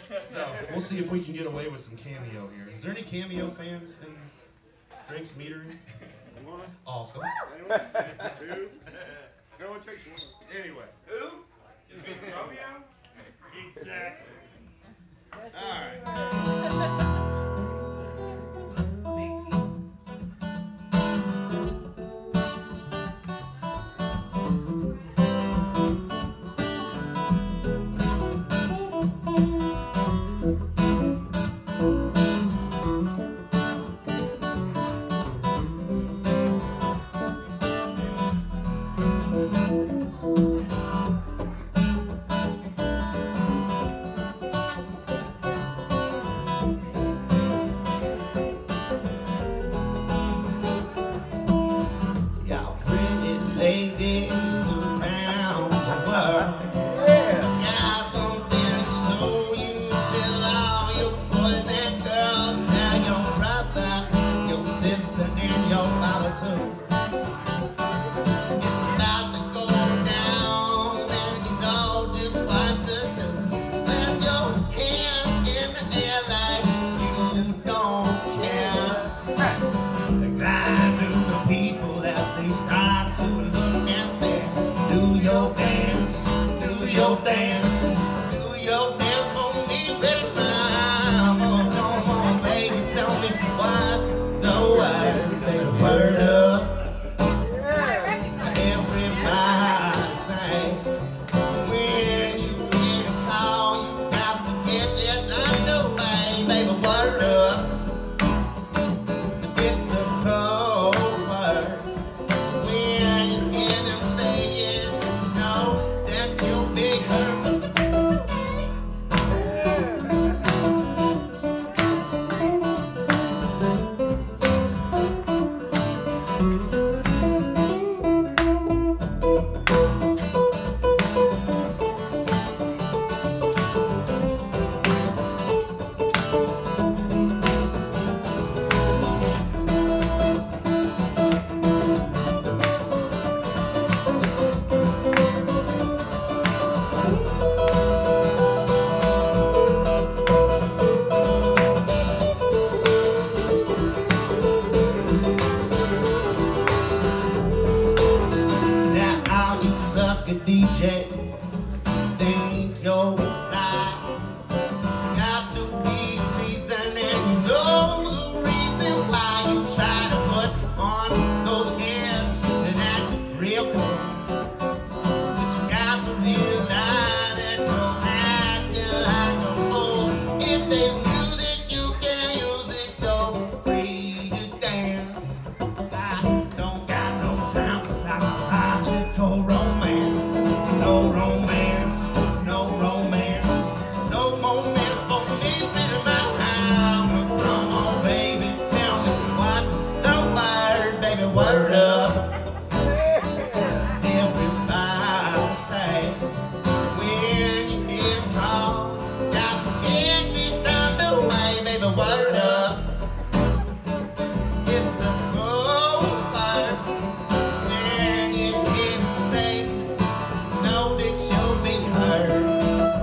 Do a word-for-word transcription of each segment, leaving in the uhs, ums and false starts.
So we'll see if we can get away with some Cameo here. Is there any Cameo fans in Drake's Meadery? One. Awesome. Anyone? Two. No one takes one. Anyway. Who? You mean Romeo? Exactly. All right. Ladies around the world, yeah. Got something to show you. Tell all your boys and girls, tell your brother, your sister, and your father too. It's about to go down, and you know just what to do. Lift your hands in the air like you don't care. Glide through the people as they start to look and stare. Do your dance, do your dance, do your dance for me, baby. Come on, come on, baby, tell me what's the word, baby, word up. Everybody say, when you get a call, you got to get it underway, baby, word up. It's the cold word. When you hear them say yes, you know that you'll be hurt. Sucker D J, think you're fly. Got to be the reason, and you know the reason why you try to put on those airs and act real cool. But you got to realize that you're acting like a fool. If there's music, you can use it, so free to dance. I don't got no time for psychological romance. No romance, no romance, no moments for me, pretty mama. Come on, baby, tell me what's the word, baby, word up. Everybody say, when you hear the call, got to get it underway, baby, word up. It's the cold word. When you hear them say, know that you'll be heard.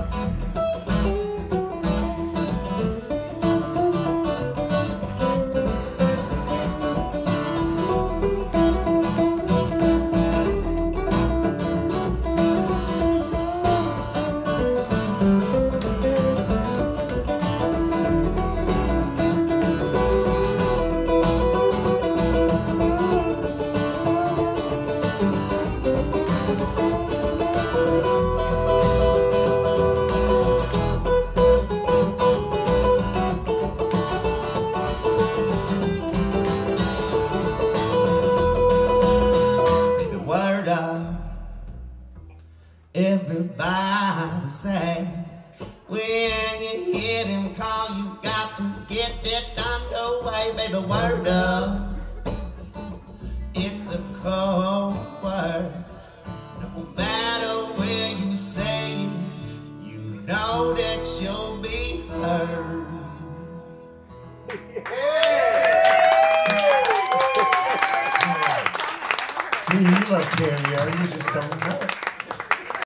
Everybody say, when you hear them call, you got to get it underway, baby, word up. It's the cold word. No matter where you say it, you know that you'll be heard. See, you love Cameo, you just don't know.